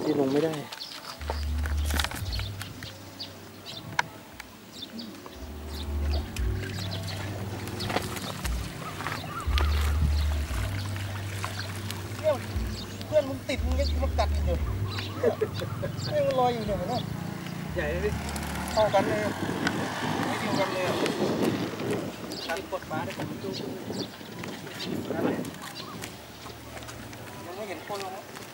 ที่ลงไม่ได้เพื่อนมึงติดมึงยังมากัดอีกอยู่ไม่มันลอยอยู่เนี่ยเห็นไหมใหญ่เลยเข้ากันเลยไม่เดียวกันเลยการกดม้าได้ผมดูยังไม่เห็นคนลง